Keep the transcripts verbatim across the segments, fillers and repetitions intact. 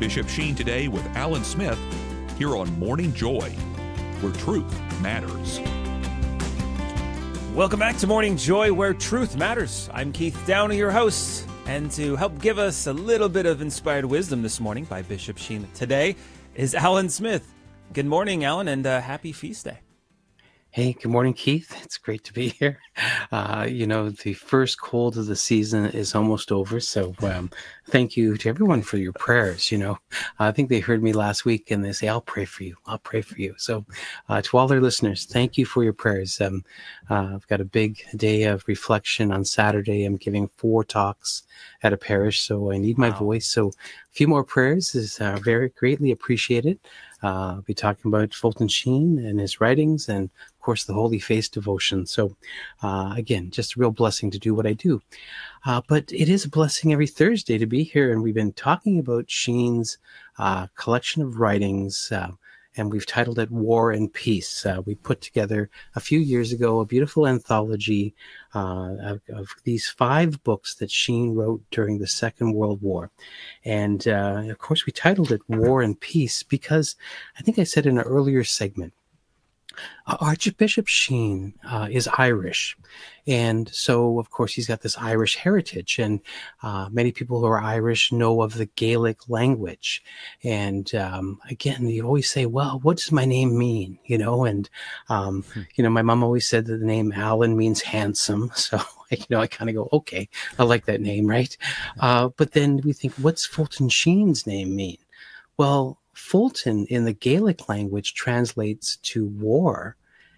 Bishop Sheen today with Alan Smith here on Morning Joy, where truth matters. Welcome back to Morning Joy, where truth matters. I'm Keith Downey, your host, and to help give us a little bit of inspired wisdom this morning by Bishop Sheen today is Alan Smith. Good morning, Alan, and uh, happy feast day. Hey, good morning, Keith. It's great to be here. Uh, you know, the first cold of the season is almost over, so um, thank you to everyone for your prayers. You know, I think they heard me last week, and they say, I'll pray for you. I'll pray for you. So uh, to all our listeners, thank you for your prayers. Um, uh, I've got a big day of reflection on Saturday. I'm giving four talks at a parish, so I need my Wow. voice. So a few more prayers is uh, very greatly appreciated. Uh, I'll be talking about Fulton Sheen and his writings and, of course, the Holy Face devotion. So, uh, again, just a real blessing to do what I do. Uh, but it is a blessing every Thursday to be here. And we've been talking about Sheen's uh, collection of writings, uh, and we've titled it War and Peace. Uh, we put together a few years ago a beautiful anthology uh, of, of these five books that Sheen wrote during the Second World War. And, uh, of course, we titled it War and Peace because I think I said in an earlier segment, uh, Archbishop Sheen uh, is Irish. And so, of course, he's got this Irish heritage. And uh, many people who are Irish know of the Gaelic language. And um, again, you always say, well, what does my name mean? You know, and, um, hmm. you know, my mom always said that the name Alan means handsome. So, you know, I kind of go, okay, I like that name, right? Uh, but then we think, what's Fulton Sheen's name mean? Well, Fulton in the Gaelic language translates to war,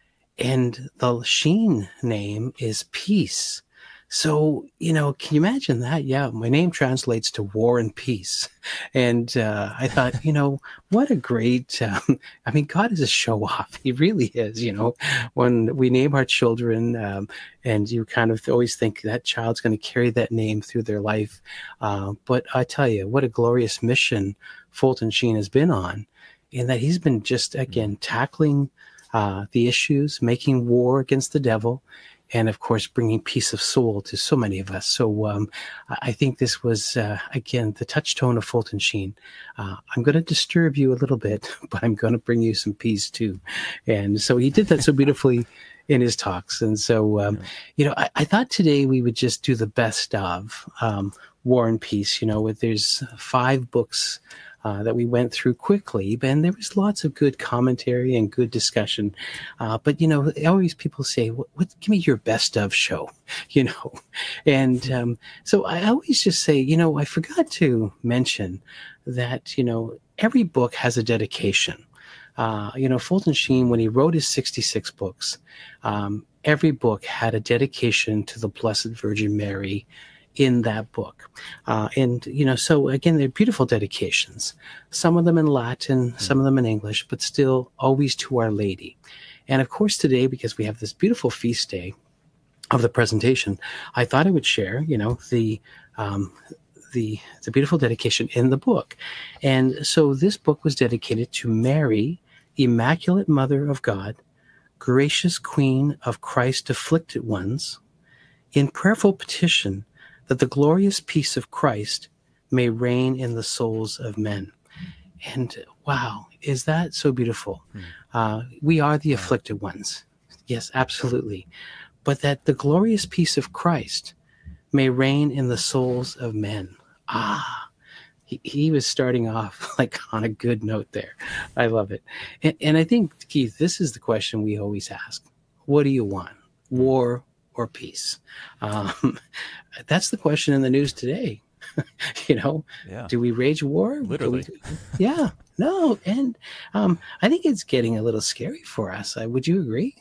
and the Sheen name is peace. So, you know, can you imagine that? Yeah, my name translates to war and peace. And uh, I thought, you know, what a great, um, I mean, God is a show off. He really is, you know, when we name our children um, and you kind of always think that child's going to carry that name through their life. Uh, but I tell you, what a glorious mission Fulton Sheen has been on, in that he's been just, again, tackling uh, the issues, making war against the devil, and, of course, bringing peace of soul to so many of us. So um, I think this was, uh, again, the touchstone of Fulton Sheen. Uh, I'm going to disturb you a little bit, but I'm going to bring you some peace, too. And so he did that so beautifully in his talks. And so, um, you know, I, I thought today we would just do the best of um, War and Peace. You know, there's five books Uh, that we went through quickly, and there was lots of good commentary and good discussion. Uh, but, you know, always people say, what, what, give me your best of show, you know? And um, so I always just say, you know, I forgot to mention that, you know, every book has a dedication. Uh, you know, Fulton Sheen, when he wrote his sixty-six books, um, every book had a dedication to the Blessed Virgin Mary in that book. Uh, and, you know, so again, they're beautiful dedications, some of them in Latin, some of them in English, but still always to Our Lady. And of course, today, because we have this beautiful feast day of the presentation, I thought I would share, you know, the, um, the, the beautiful dedication in the book. And so this book was dedicated to Mary, Immaculate Mother of God, gracious Queen of Christ afflicted ones, in prayerful petition that the glorious peace of Christ may reign in the souls of men. And wow, is that so beautiful? Mm. Uh, we are the afflicted ones. Yes, absolutely. But that the glorious peace of Christ may reign in the souls of men. Ah, he, he was starting off like on a good note there. I love it. And, and I think, Keith, this is the question we always ask. What do you want? War or peace? Um, that's the question in the news today. you know, yeah. Do we wage war? Literally. We, yeah, no. And um, I think it's getting a little scary for us. Uh, would you agree?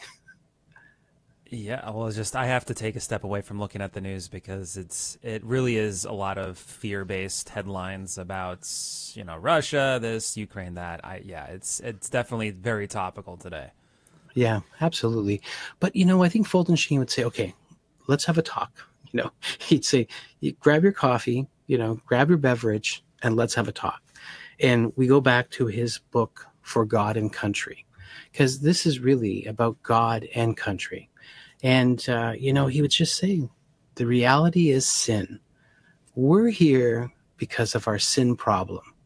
Yeah, well, just I have to take a step away from looking at the news because it's it really is a lot of fear-based headlines about, you know, Russia, this, Ukraine, that. I yeah, it's it's definitely very topical today. Yeah, absolutely. But, you know, I think Fulton Sheen would say, okay, let's have a talk. You know, he'd say, you grab your coffee, you know, grab your beverage, and let's have a talk. And we go back to his book, For God and Country, because this is really about God and country. And, uh, you know, he would just say, the reality is sin. We're here because of our sin problem.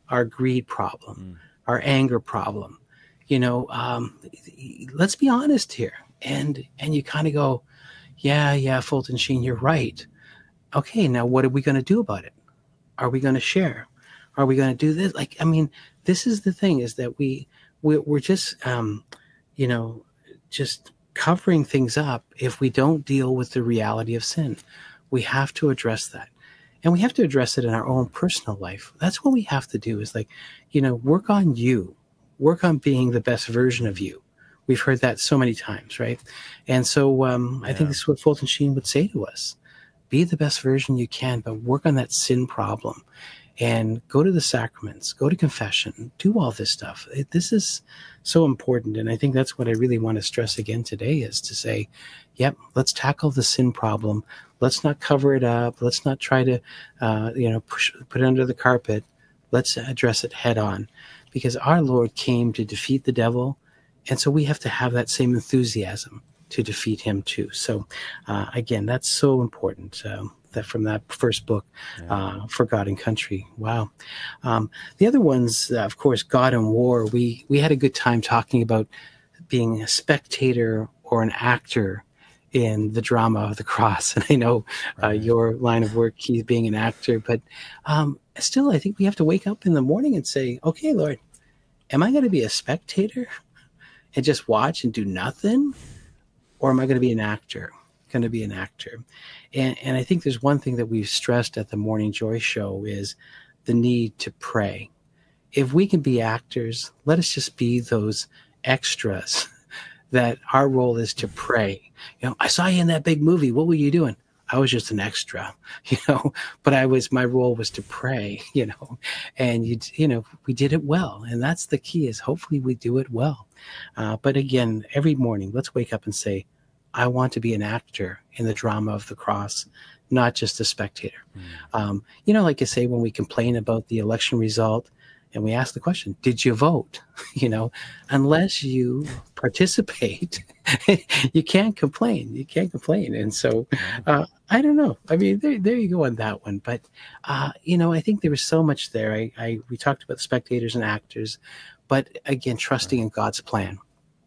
our greed problem, Mm. our anger problem. You know, um, let's be honest here. And and you kind of go, yeah, yeah, Fulton Sheen, you're right. Okay, now what are we going to do about it? Are we going to share? Are we going to do this? Like, I mean, this is the thing, is that we, we we're just, um, you know, just covering things up if we don't deal with the reality of sin. We have to address that. And we have to address it in our own personal life. That's what we have to do, is like, you know, work on you. Work on being the best version of you. We've heard that so many times, right? And so um, I Yeah. think this is what Fulton Sheen would say to us. Be the best version you can, but work on that sin problem. And go to the sacraments, go to confession, do all this stuff. It, this is so important. And I think that's what I really want to stress again today, is to say, yep, let's tackle the sin problem. Let's not cover it up. Let's not try to, uh, you know, push, put it under the carpet. Let's address it head on, because our Lord came to defeat the devil. And so we have to have that same enthusiasm to defeat him too. So uh, again, that's so important. Um, that from that first book, Yeah. uh, For God and Country. Wow. Um, the other ones, uh, of course, God and War. We we had a good time talking about being a spectator or an actor in the drama of the cross. And I know uh, Right. your line of work, he's being an actor, but um, still, I think we have to wake up in the morning and say, okay, Lord, am I going to be a spectator and just watch and do nothing? Or am I going to be an actor? Going to be an actor. And, and I think there's one thing that we've stressed at the Morning Joy Show is the need to pray. If we can be actors, let us just be those extras that our role is to pray. You know, I saw you in that big movie. What were you doing? I was just an extra, you know, but I was, my role was to pray, you know, and you, you know, we did it well. And that's the key, is hopefully we do it well. Uh, but again, every morning, let's wake up and say, I want to be an actor in the drama of the cross, not just a spectator. Mm. Um, you know, like I say, when we complain about the election result and we ask the question, did you vote? You know, unless you participate, you can't complain. You can't complain. And so, uh, I don't know. I mean, there, there you go on that one. But, uh, you know, I think there was so much there. I, I we talked about spectators and actors, but again, trusting in God's plan.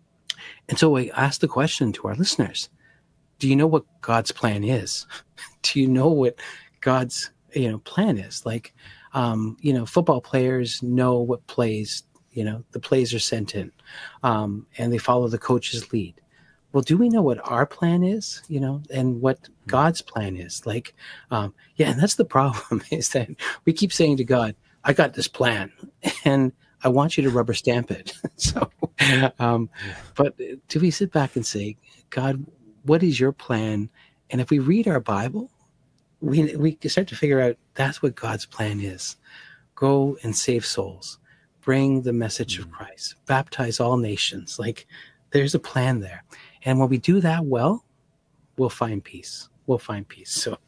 And so I asked the question to our listeners, do you know what God's plan is? Do you know what God's, you know, plan is? Like, um, you know, football players know what plays, you know, the plays are sent in, um, and they follow the coach's lead. Well, do we know what our plan is, you know, and what God's plan is? Like, um, yeah, and that's the problem, is that we keep saying to God, I got this plan, and I want you to rubber stamp it. So, um, but do we sit back and say, God, what is your plan? And if we read our Bible, we we can start to figure out that's what God's plan is. Go and save souls. Bring the message of Christ. Baptize all nations. Like, there's a plan there. And when we do that well, we'll find peace. We'll find peace. So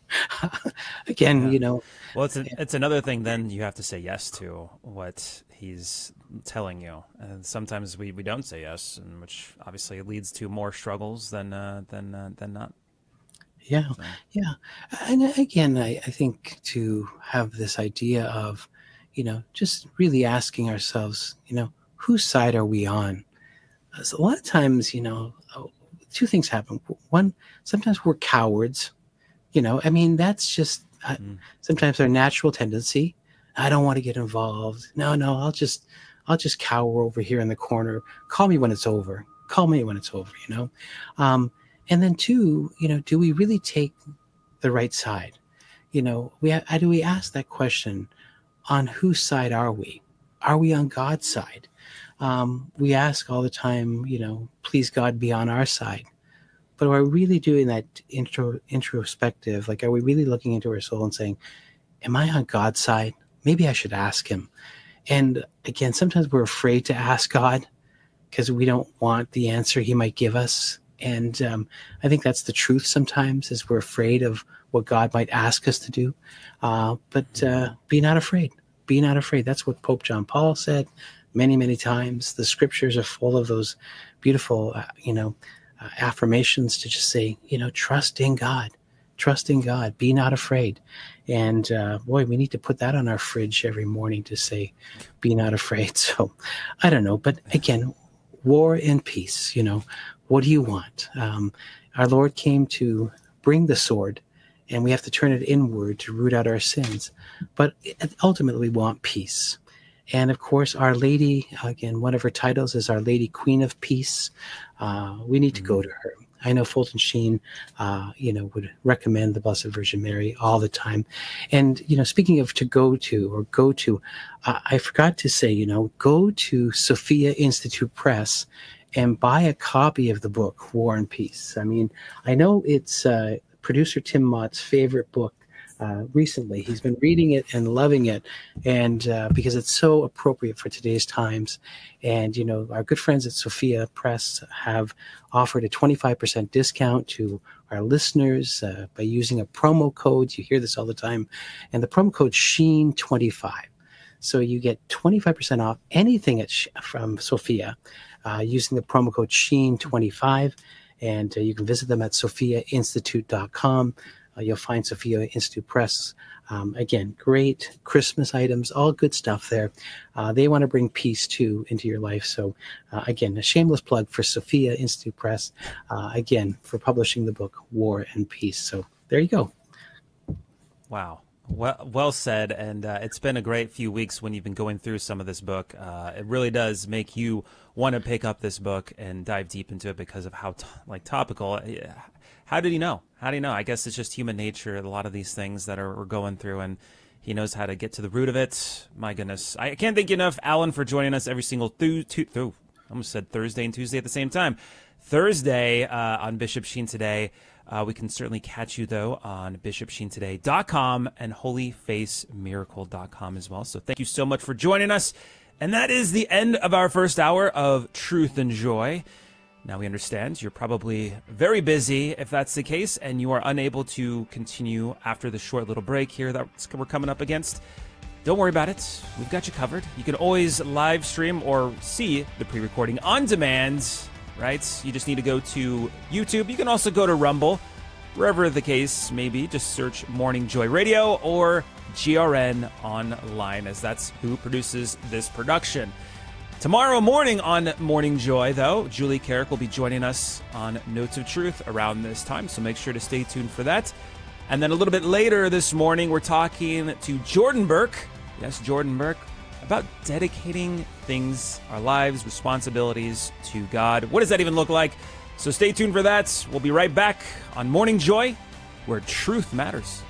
again, Yeah. you know. Well, it's a, it's another thing. Then you have to say yes to what he's telling you, and sometimes we, we don't say yes, and which obviously leads to more struggles than uh, than uh, than not. Yeah, So. yeah. And again, I, I think to have this idea of, you know, just really asking ourselves, you know, whose side are we on? So a lot of times, you know, two things happen. One, sometimes we're cowards. You know, I mean, that's just uh, Mm. sometimes our natural tendency. I don't want to get involved. No, no, I'll just, I'll just cower over here in the corner. Call me when it's over. Call me when it's over, you know? Um, and then two, you know, do we really take the right side? You know, we ha- do we ask that question, on whose side are we? Are we on God's side? Um, we ask all the time, you know, please God be on our side. But are we really doing that intro, introspective? Like, are we really looking into our soul and saying, am I on God's side? Maybe I should ask him. And again, sometimes we're afraid to ask God because we don't want the answer he might give us. And um, I think that's the truth sometimes, is we're afraid of what God might ask us to do. Uh, but uh, be not afraid. Be not afraid. That's what Pope John Paul said many, many times. The scriptures are full of those beautiful, uh, you know, uh, affirmations to just say, you know, trust in God. Trust in God. Be not afraid. And uh, boy, we need to put that on our fridge every morning to say, be not afraid. So I don't know. But again, war and peace, you know, what do you want? Um, our Lord came to bring the sword, and we have to turn it inward to root out our sins. But ultimately, we want peace. And of course, Our Lady, again, one of her titles is Our Lady Queen of Peace. Uh, we need to go to her. I know Fulton Sheen, uh, you know, would recommend the Blessed Virgin Mary all the time. And, you know, speaking of to go to or go to, uh, I forgot to say, you know, go to Sophia Institute Press and buy a copy of the book, War and Peace. I mean, I know it's uh, producer Tim Mott's favorite book. Uh, recently, he's been reading it and loving it, and uh, because it's so appropriate for today's times. And you know, our good friends at Sophia Press have offered a twenty-five percent discount to our listeners uh, by using a promo code. You hear this all the time, and the promo code Sheen twenty-five. So you get twenty-five percent off anything at Sh- from Sophia uh, using the promo code Sheen twenty-five, and uh, you can visit them at sophia institute dot com. Uh, you'll find Sophia Institute Press. Um, again, great Christmas items, all good stuff there. Uh, they want to bring peace, too, into your life. So, uh, again, a shameless plug for Sophia Institute Press, uh, again, for publishing the book, War and Peace. So there you go. Wow. Well, well said. And uh, it's been a great few weeks when you've been going through some of this book. Uh, it really does make you want to pick up this book and dive deep into it because of how t- like topical. How did he know? How do you know? I guess it's just human nature, a lot of these things that are, we're going through, and he knows how to get to the root of it. My goodness. I can't thank you enough, Alan, for joining us every single th- th- th- I almost said Thursday and Tuesday at the same time. Thursday uh, on Bishop Sheen Today. Uh, we can certainly catch you, though, on bishop sheen today dot com and holy face miracle dot com as well. So thank you so much for joining us. And that is the end of our first hour of Truth and Joy. Now we understand you're probably very busy if that's the case, and you are unable to continue after the short little break here that we're coming up against. Don't worry about it. We've got you covered. You can always live stream or see the pre-recording on demand, right? You just need to go to YouTube. You can also go to Rumble, wherever the case may be. Just search Morning Joy Radio or G R N Online, as that's who produces this production. Tomorrow morning on Morning Joy, though, Julie Carrick will be joining us on Notes of Truth around this time, so make sure to stay tuned for that. And then a little bit later this morning, we're talking to Jordan Burke, yes, Jordan Burke, about dedicating things, our lives, responsibilities to God. What does that even look like? So stay tuned for that. We'll be right back on Morning Joy, where truth matters.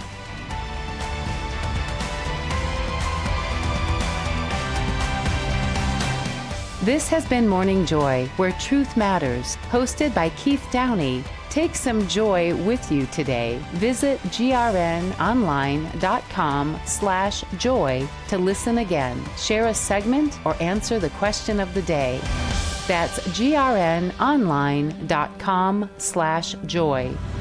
This has been Morning Joy, where truth matters, hosted by Keith Downey. Take some joy with you today. Visit grnonline.com slash joy to listen again, share a segment, or answer the question of the day. That's grnonline.com slash joy.